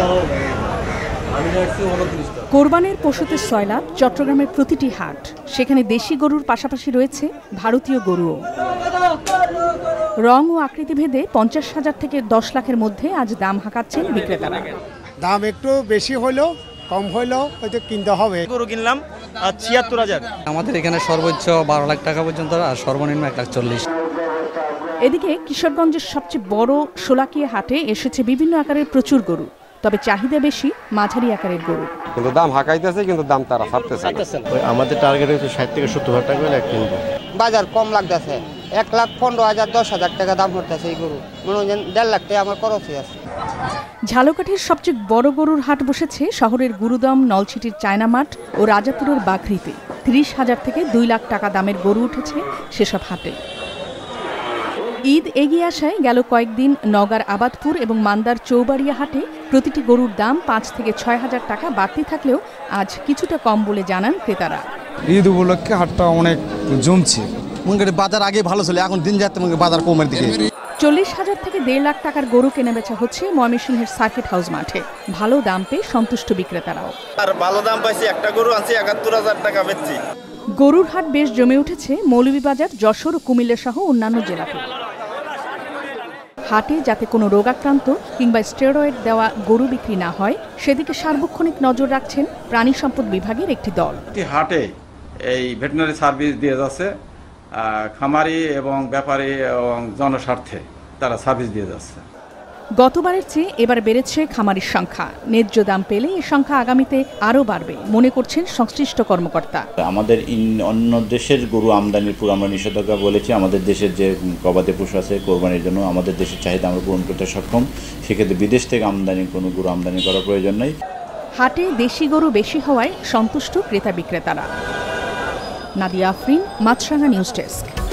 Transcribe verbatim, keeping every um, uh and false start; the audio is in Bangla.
কোরবানির পশুতে সয়লাভ চট্টগ্রামের প্রতিটি হাট, সেখানে দেশি গরুর পাশাপাশি রয়েছে ভারতীয় গরুও। রং ও আকৃতিভেদে পঞ্চাশ হাজার থেকে দশ লাখের মধ্যে আজ দাম হাঁকাচ্ছেন বিক্রেতারা। দাম একটু বেশি হলেও কম হলেও হয়তো কিনতে হবে। গরু কিনলাম ছিয়াত্তর হাজার। আমাদের এখানে সর্বোচ্চ বারো লাখ টাকা পর্যন্ত আর সর্বনিম্ন এক লাখ চল্লিশ। এদিকে কিশোরগঞ্জের সবচেয়ে বড় শোলাকিয়া হাটে এসেছে বিভিন্ন আকারের প্রচুর গরু, তবে চাহিদা বেশি মাঝারি আকারের গরু। কিন্তু দাম হাঁকাইতেছে, কিন্তু দাম তারা ছাড়তেছে না। আমাদের টার্গেট হচ্ছে ষাট থেকে সত্তর হাজার টাকা করে কিনবো। বাজার কম লাগতেছে, এক লাখ পনেরো হাজার দশ হাজার টাকা দাম হতেছে এই গরু, মনে হয় দেড় লাখ টাকা আমার খরচই আছে। ঝালকাঠির সবচেয়ে বড় গরুর হাট বসেছে শহরের গুরুদম, নলছিটির চায়না মাঠ ও রাজাপুরের বাঘরিতে। ত্রিশ হাজার থেকে দুই লাখ টাকা দামের গরু উঠেছে সেসব হাটে। ঈদ এগিয়ে আসায় গেল কয়েকদিন নওগাঁর আবাদপুর এবং মান্দার চৌবাড়িয়া হাটে প্রতিটি গরুর দাম পাঁচ থেকে ছয় হাজার টাকা বাড়তি থাকলেও আজ কিছুটা কম বলে জানান ক্রেতারা। ঈদ উপলক্ষে হাটটা অনেক জমছে। বাজার আগে ভালো ছিল, এখন দিন যাচ্ছে বাজার কমের দিকে। চল্লিশ হাজার থেকে দেড় লাখ টাকার গরু কেনাবেচা হচ্ছে ময়মনসিংহের সার্কিট হাউস মাঠে। ভালো দাম পেয়ে সন্তুষ্ট বিক্রেতারাও। আর ভালো দাম পাইছি, একটা গরু আনছি একাত্তর হাজার টাকা বেচছি। গরুর হাট বেশ জমে উঠেছে মৌলভীবাজার, যশোর ও কুমিল্লা সহ অন্যান্য জেলাতে। হাটে যাতে কোনো রোগাক্রান্ত কিংবা স্টেরয়েড দেওয়া গরু বিক্রি না হয় সেদিকে সার্বক্ষণিক নজর রাখছেন প্রাণী সম্পদ বিভাগের একটি দল। হাটে এই ভেটেরিনারি সার্ভিস দিয়ে যাচ্ছে, খামারি এবং ব্যাপারী এবং জনস্বার্থে তারা সার্ভিস দিয়ে যাচ্ছে। গতবারের চেয়ে এবার বেড়েছে খামারির সংখ্যা। ন্যায্য দাম পেলে এই সংখ্যা আগামীতে আরও বাড়বে মনে করছেন সংশ্লিষ্ট কর্মকর্তা। আমাদের অন্য দেশের গরু আমদানির পুরো আমরা নিষেধাজ্ঞা বলেছি। আমাদের দেশের যে গবাদি পশু আছে কোরবানির জন্য আমাদের দেশের চাহিদা আমরা পূরণ করতে সক্ষম। সেক্ষেত্রে বিদেশ থেকে আমদানি কোনো গরু আমদানি করার প্রয়োজন নেই। হাটে দেশি গরু বেশি হওয়ায় সন্তুষ্ট ক্রেতা বিক্রেতারা। Nadia Afrin, Maasranga news desk.